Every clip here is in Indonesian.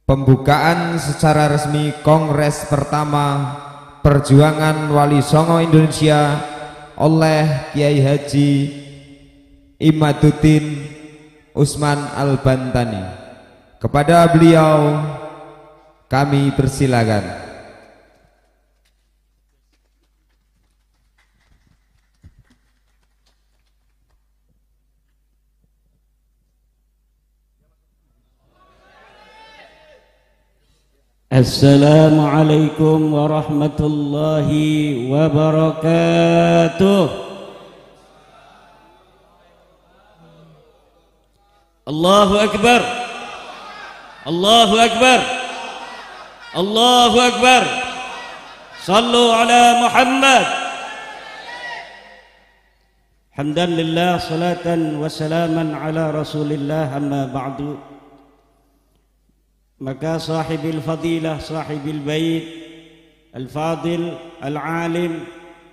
Pembukaan secara resmi Kongres pertama Perjuangan Wali Songo Indonesia oleh Kiai Haji Imaduddin Usman Al-Bantani. Kepada beliau kami persilakan. Assalamualaikum warahmatullahi wabarakatuh. Allahu Akbar, Allahu Akbar, Allahu Akbar. Sallu ala Muhammad. Hamdan lillah, salatan wa salaman ala Rasulillah, amma ba'du. Maka sahibil fadilah, sahibil bait, al-fadil, al-alim,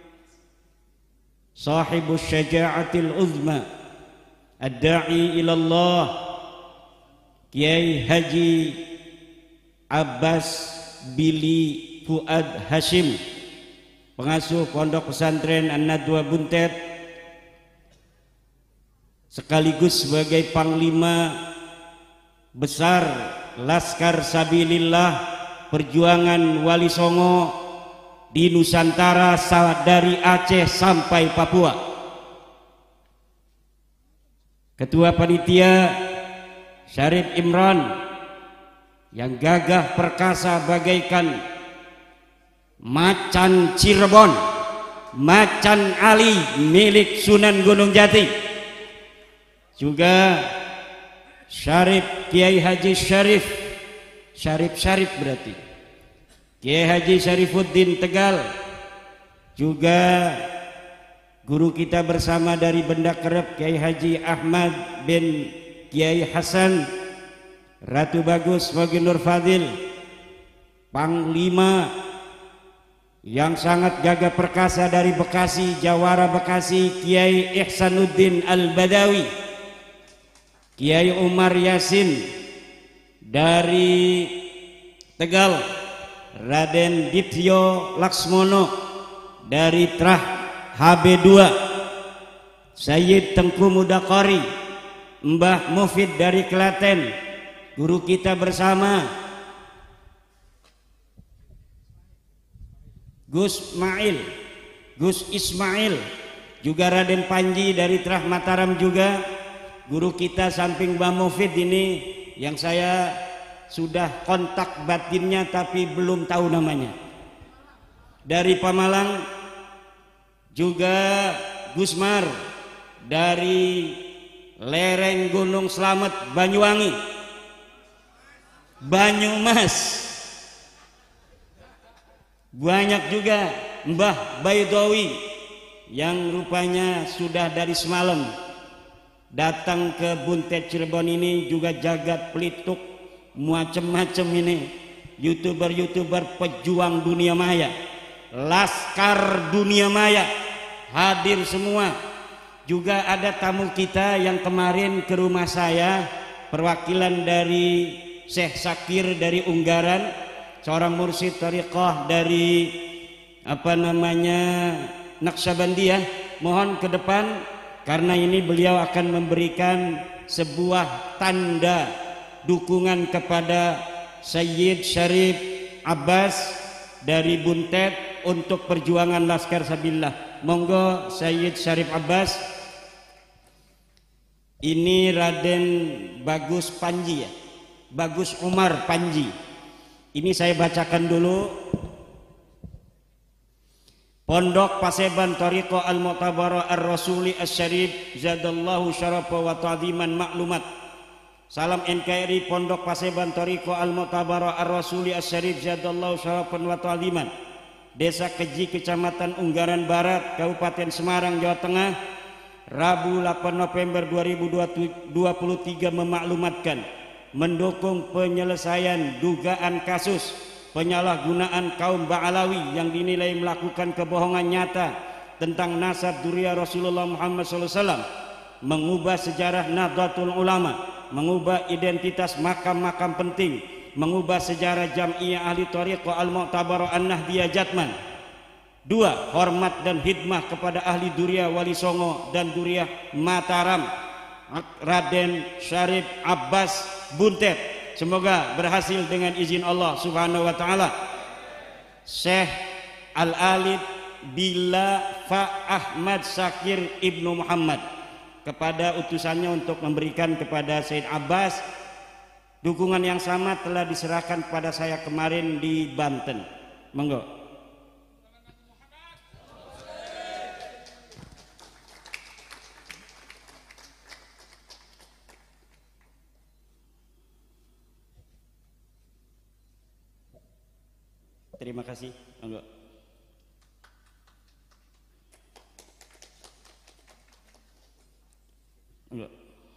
sahibus syaja'atil uzma, ad-da'i ilallah, Kiai Haji Abbas Bili Fuad Hashim, pengasuh Pondok Pesantren An-Nadwa Buntet, sekaligus sebagai Panglima Besar Laskar Sabilillah Perjuangan Wali Songo di Nusantara dari Aceh sampai Papua. Ketua Panitia Syarif Imran yang gagah perkasa bagaikan macan Cirebon, macan Ali milik Sunan Gunung Jati. Juga Syarif Kiai Haji Syarif berarti Kiai Haji Syarifuddin Tegal, juga guru kita bersama dari Benda Kerep Kiai Haji Ahmad bin Kiai Hasan, Ratu Bagus Mogi Nur Fadil, Panglima yang sangat gagah perkasa dari Bekasi, Jawara Bekasi, Kiai Ihsanuddin Al-Badawi, Kiai Umar Yasin dari Tegal, Raden Dityo Laksmono dari Trah HB2, Sayyid Tengku Mudakari, Mbah Mufid dari Klaten, guru kita bersama Gus Ismail, juga Raden Panji dari Trah Mataram, juga guru kita samping Mbah Mufid ini yang saya sudah kontak batinnya tapi belum tahu namanya. Dari Pamalang juga Gusmar dari lereng Gunung Slamet Banyuwangi, Banyumas. Banyak juga Mbah Baidowi yang rupanya sudah dari semalam datang ke Buntet Cirebon ini, juga jagat pelituk macam-macam ini, youtuber pejuang dunia maya, laskar dunia maya hadir semua. Juga ada tamu kita yang kemarin ke rumah saya, perwakilan dari Syekh Sakir dari Unggaran, seorang mursyid thariqah dari Naqsyabandiyah. Mohon ke depan karena ini beliau akan memberikan sebuah tanda dukungan kepada Sayyid Syarif Abbas dari Buntet untuk perjuangan Laskar Sabilillah. Monggo Sayyid Syarif Abbas. Ini Raden Bagus Panji ya, Bagus Umar Panji. Ini saya bacakan dulu. Pondok Paseban Thariqah Al-Mu'tabarah Ar-Rasuli Asy-Syarif Zadallahu syarafa wa ta'diman maklumat. Salam NKRI Pondok Paseban Thariqah Al-Mu'tabarah Ar-Rasuli Asy-Syarif Zadallahu syarafan wa ta'diman. Desa Keji, Kecamatan Unggaran Barat, Kabupaten Semarang, Jawa Tengah, Rabu 8 November 2023 memaklumatkan mendukung penyelesaian dugaan kasus penyalahgunaan kaum Ba'alawi yang dinilai melakukan kebohongan nyata tentang nasab dzurriyyah Rasulullah Muhammad SAW, mengubah sejarah Nahdlatul Ulama, mengubah identitas makam-makam penting, mengubah sejarah Jam'iyah Ahli Thariqah Al-Mu'tabarah An-Nahdiyah Jatman. 2. Hormat dan hikmah kepada ahli Duriya Wali Songo dan Duriya Mataram, Raden Syarif Abbas Buntet. Semoga berhasil dengan izin Allah Subhanahu wa taala. Syekh Al-Alid Bila Fa Ahmad Syakir Ibnu Muhammad, kepada utusannya untuk memberikan kepada Said Abbas. Dukungan yang sama telah diserahkan kepada saya kemarin di Banten. Monggo. Terima kasih. Monggo. Monggo.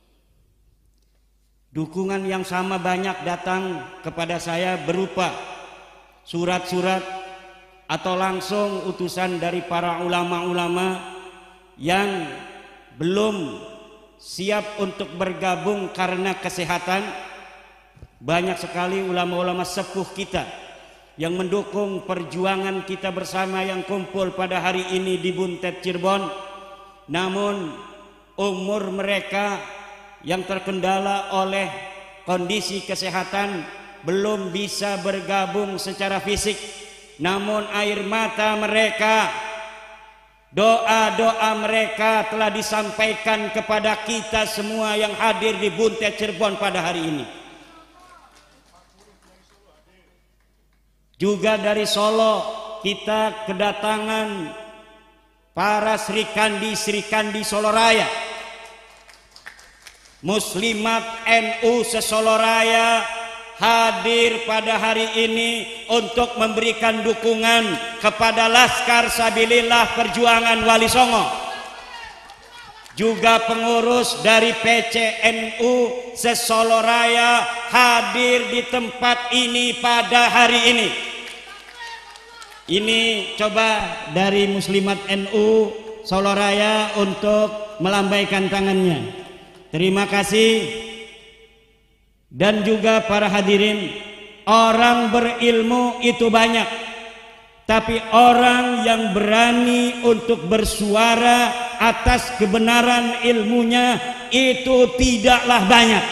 Dukungan yang sama banyak datang kepada saya berupa surat-surat atau langsung utusan dari para ulama-ulama yang belum siap untuk bergabung karena kesehatan. Banyak sekali ulama-ulama sepuh kita yang mendukung perjuangan kita bersama yang kumpul pada hari ini di Buntet Cirebon, namun umur mereka yang terkendala oleh kondisi kesehatan belum bisa bergabung secara fisik. Namun air mata mereka, doa-doa mereka telah disampaikan kepada kita semua yang hadir di Buntet Cirebon pada hari ini. Juga dari Solo kita kedatangan para Sri Kandi Solo Raya, Muslimat NU se-Solo Raya hadir pada hari ini untuk memberikan dukungan kepada Laskar Sabilillah Perjuangan Wali Songo. Juga pengurus dari PCNU se-Solo Raya hadir di tempat ini pada hari ini. Ini coba dari Muslimat NU Solo Raya untuk melambaikan tangannya. Terima kasih. Dan juga para hadirin, orang berilmu itu banyak, tapi orang yang berani untuk bersuara atas kebenaran ilmunya itu tidaklah banyak.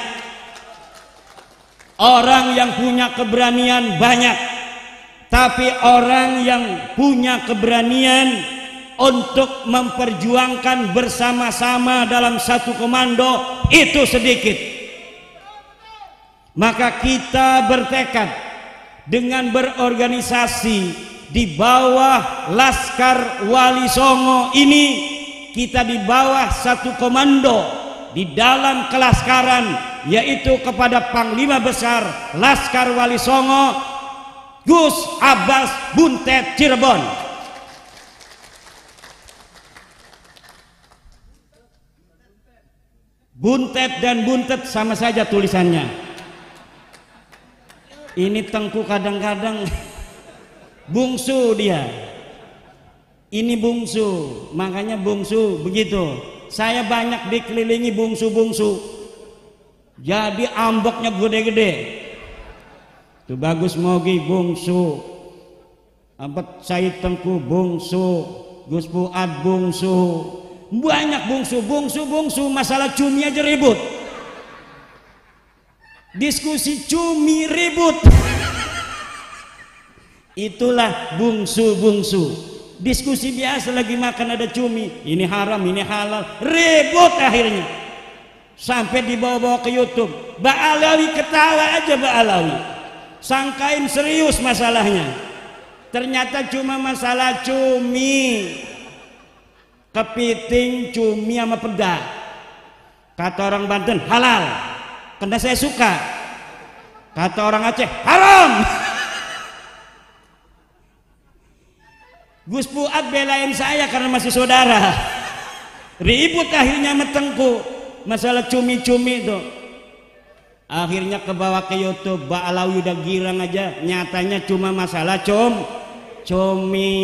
Orang yang punya keberanian banyak, tapi orang yang punya keberanian untuk memperjuangkan bersama-sama dalam satu komando itu sedikit. Maka kita bertekad dengan berorganisasi di bawah Laskar Wali Songo ini, kita di bawah satu komando di dalam kelaskaran, yaitu kepada Panglima Besar Laskar Wali Songo Gus Abbas Buntet Cirebon. Buntet dan buntet sama saja tulisannya. Ini Tengku kadang-kadang bungsu dia. Ini bungsu, makanya bungsu begitu. Saya banyak dikelilingi bungsu-bungsu, jadi amboknya gede-gede. Tuh Bagus Mogi bungsu, Said Tengku bungsu, Gus Fuad bungsu, banyak bungsu. Masalah cumi aja ribut. Diskusi cumi ribut. Itulah bungsu. Diskusi biasa lagi makan ada cumi, ini haram, ini halal, ribut akhirnya. Sampai dibawa-bawa ke YouTube. Mbak Alawi ketawa aja, Mbak Alawi. Sangkain serius masalahnya. Ternyata cuma masalah cumi. Kepiting, cumi sama peda. Kata orang Banten halal, karena saya suka. Kata orang Aceh haram. Gus Fuad belain saya karena masih saudara. Ribut akhirnya sama Tengku masalah cumi-cumi itu. Akhirnya kebawa ke YouTube. Mbak Alawi udah girang aja, nyatanya cuma masalah cumi.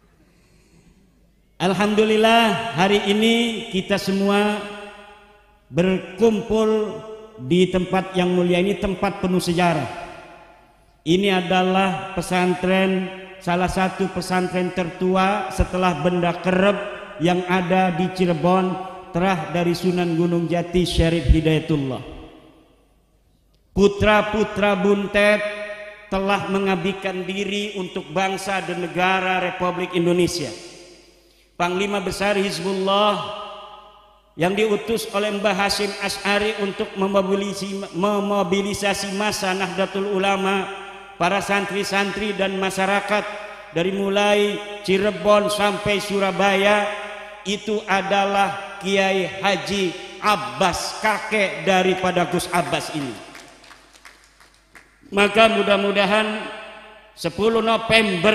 Alhamdulillah hari ini kita semua berkumpul di tempat yang mulia ini, tempat penuh sejarah. Ini adalah pesantren, salah satu pesantren tertua setelah Benda Kerep yang ada di Cirebon, terah dari Sunan Gunung Jati Syarif Hidayatullah. Putra-putra Buntet telah mengabdikan diri untuk bangsa dan negara Republik Indonesia. Panglima Besar Hizbullah yang diutus oleh Mbah Hashim Asy'ari untuk memobilisasi massa Nahdlatul Ulama, para santri-santri dan masyarakat dari mulai Cirebon sampai Surabaya, itu adalah Kiai Haji Abbas, kakek daripada Gus Abbas ini. Maka mudah-mudahan 10 November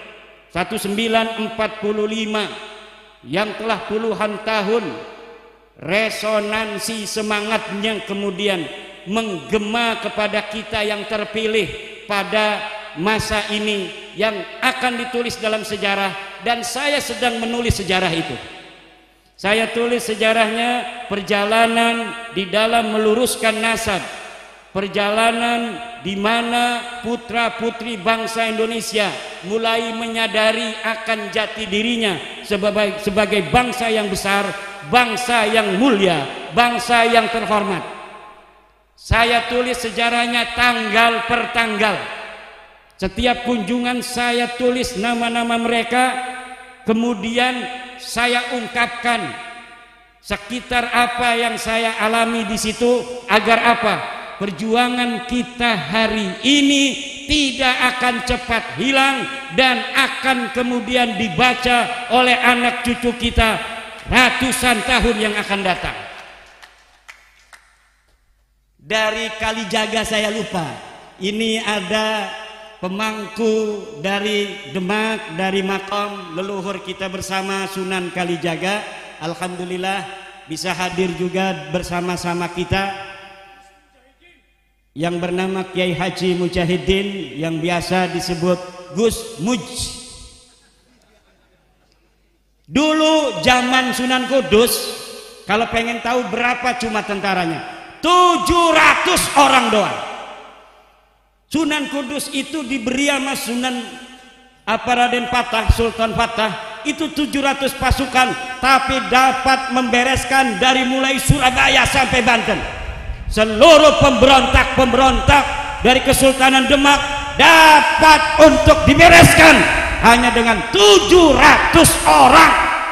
1945 yang telah puluhan tahun resonansi semangatnya kemudian menggema kepada kita yang terpilih pada masa ini yang akan ditulis dalam sejarah, dan saya sedang menulis sejarah itu. Saya tulis sejarahnya perjalanan di dalam meluruskan nasab, perjalanan di mana putra-putri bangsa Indonesia mulai menyadari akan jati dirinya sebagai bangsa yang besar, bangsa yang mulia, bangsa yang terhormat. Saya tulis sejarahnya tanggal per tanggal. Setiap kunjungan saya tulis nama-nama mereka, kemudian saya ungkapkan sekitar apa yang saya alami di situ, agar apa? Perjuangan kita hari ini tidak akan cepat hilang dan akan kemudian dibaca oleh anak cucu kita ratusan tahun yang akan datang. Dari Kalijaga saya lupa, ini ada pemangku dari Demak, dari makam leluhur kita bersama Sunan Kalijaga. Alhamdulillah bisa hadir juga bersama-sama kita, yang bernama Kiai Haji Mujahidin, yang biasa disebut Gus Muj. Dulu zaman Sunan Kudus, kalau pengen tahu berapa cuma tentaranya, 700 orang doang. Sunan Kudus itu diberi sama Sunan Raden Patah, Sultan Patah, itu 700 pasukan, tapi dapat membereskan dari mulai Surabaya sampai Banten. Seluruh pemberontak-pemberontak dari Kesultanan Demak dapat untuk dibereskan hanya dengan 700 orang.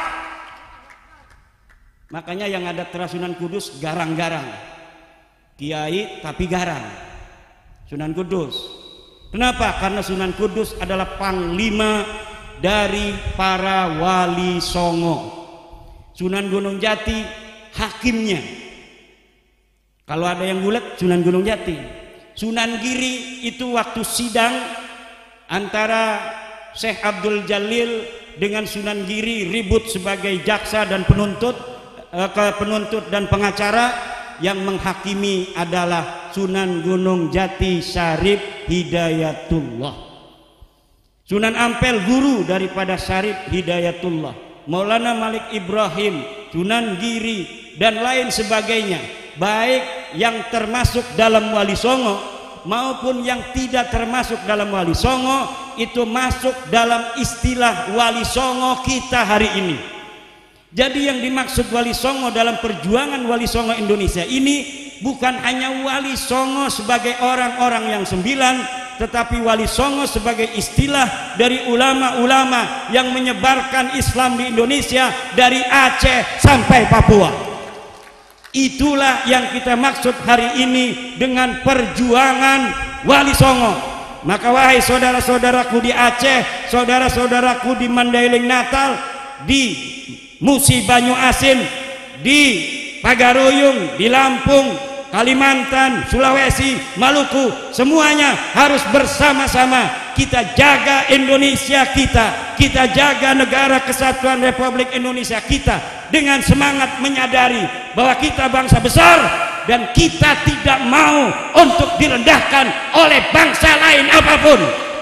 Makanya yang ada terah Sunan Kudus garang-garang, kiai tapi garang. Sunan Kudus. Kenapa? Karena Sunan Kudus adalah panglima dari para wali songo. Sunan Gunung Jati hakimnya. Kalau ada yang bulat, Sunan Gunung Jati. Sunan Giri itu waktu sidang antara Syekh Abdul Jalil dengan Sunan Giri, ribut sebagai jaksa dan penuntut dan pengacara. Yang menghakimi adalah Sunan Gunung Jati Syarif Hidayatullah. Sunan Ampel guru daripada Syarif Hidayatullah, Maulana Malik Ibrahim, Sunan Giri dan lain sebagainya, baik yang termasuk dalam Wali Songo maupun yang tidak termasuk dalam Wali Songo, itu masuk dalam istilah Wali Songo kita hari ini. Jadi yang dimaksud Wali Songo dalam perjuangan Wali Songo Indonesia ini bukan hanya Wali Songo sebagai orang-orang yang 9, tetapi Wali Songo sebagai istilah dari ulama-ulama yang menyebarkan Islam di Indonesia dari Aceh sampai Papua. Itulah yang kita maksud hari ini dengan perjuangan Wali Songo. Maka wahai saudara-saudaraku di Aceh, saudara-saudaraku di Mandailing Natal, di Musi Banyu Asin, di Pagaruyung, di Lampung, Kalimantan, Sulawesi, Maluku, semuanya harus bersama-sama kita jaga Indonesia kita jaga negara kesatuan Republik Indonesia kita, dengan semangat menyadari bahwa kita bangsa besar dan kita tidak mau untuk direndahkan oleh bangsa lain apapun,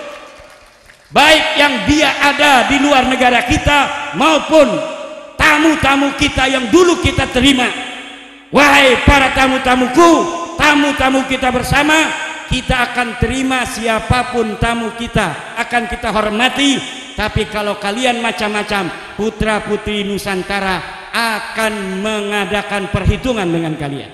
baik yang dia ada di luar negara kita maupun tamu-tamu kita yang dulu kita terima. Wahai para tamu-tamuku, tamu-tamu kita bersama, kita akan terima siapapun tamu kita, akan kita hormati. Tapi kalau kalian macam-macam, putra putri Nusantara akan mengadakan perhitungan dengan kalian.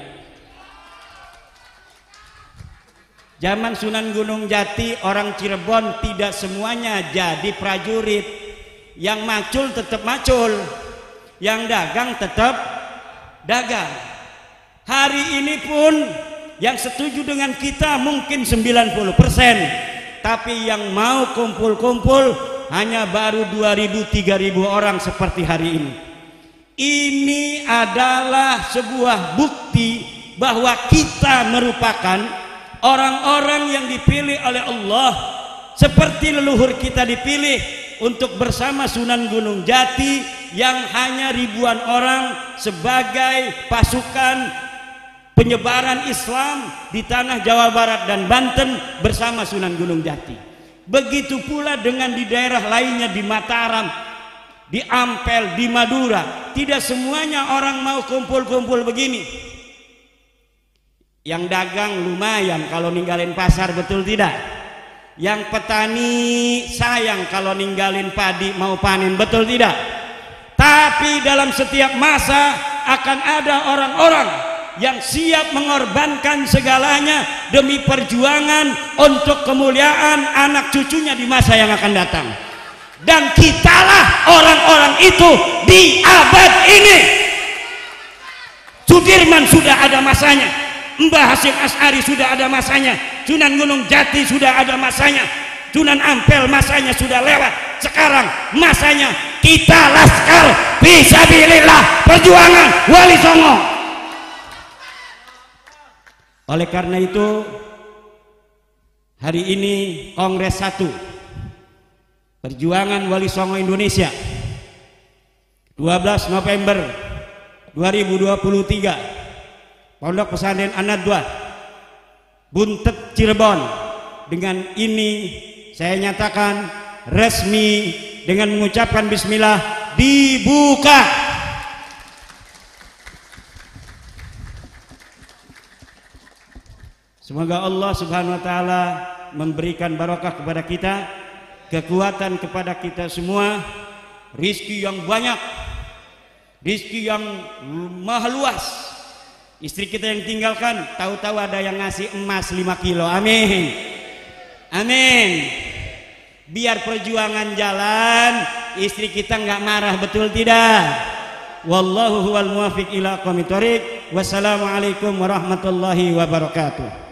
Zaman Sunan Gunung Jati, orang Cirebon tidak semuanya jadi prajurit. Yang macul tetap macul, yang dagang tetap dagang. Hari ini pun yang setuju dengan kita mungkin 90%, tapi yang mau kumpul-kumpul hanya baru 2.000-3.000 orang seperti hari ini. Ini adalah sebuah bukti bahwa kita merupakan orang-orang yang dipilih oleh Allah, seperti leluhur kita dipilih untuk bersama Sunan Gunung Jati yang hanya ribuan orang sebagai pasukan penyebaran Islam di tanah Jawa Barat dan Banten bersama Sunan Gunung Jati. Begitu pula dengan di daerah lainnya, di Mataram, di Ampel, di Madura. Tidak semuanya orang mau kumpul-kumpul begini. Yang dagang lumayan kalau ninggalin pasar, betul tidak? Yang petani sayang kalau ninggalin padi mau panen, betul tidak? Tapi dalam setiap masa akan ada orang-orang yang siap mengorbankan segalanya demi perjuangan untuk kemuliaan anak cucunya di masa yang akan datang. Dan kitalah orang-orang itu di abad ini. Sudirman sudah ada masanya, Mbah Hasyim Asy'ari sudah ada masanya, Sunan Gunung Jati sudah ada masanya, Sunan Ampel masanya sudah lewat. Sekarang masanya kita laskar fisabilillah, perjuangan Wali Songo. Oleh karena itu, hari ini Kongres 1 Perjuangan Wali Songo Indonesia 12 November 2023, Pondok Pesantren An-Nadwa, Buntet, Cirebon. Dengan ini saya nyatakan resmi dengan mengucapkan bismillah, dibuka. Semoga Allah Subhanahu wa taala memberikan barokah kepada kita, kekuatan kepada kita semua, rizki yang banyak, rizki yang maha luas. Istri kita yang tinggalkan, tahu-tahu ada yang ngasih emas 5 kilo. Amin. Amin. Biar perjuangan jalan, istri kita nggak marah, betul tidak? Wallahu huwal muwaffiq ila aqwamit thoriq. Wassalamualaikum warahmatullahi wabarakatuh.